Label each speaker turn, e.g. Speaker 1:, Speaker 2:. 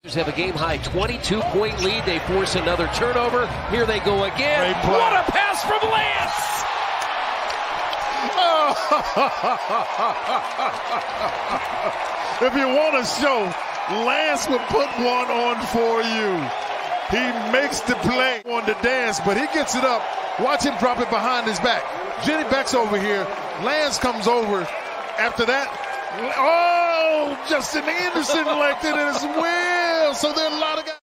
Speaker 1: Have a game-high 22-point lead. They force another turnover. Here they go again. What a pass from Lance!
Speaker 2: If you want to show, Lance will put one on for you. He makes the play on the dance, but he gets it up. Watch him drop it behind his back. Jenny Beck's over here. Lance comes over. After that, oh, Justin Anderson liked it as well. So there are a lot of guys.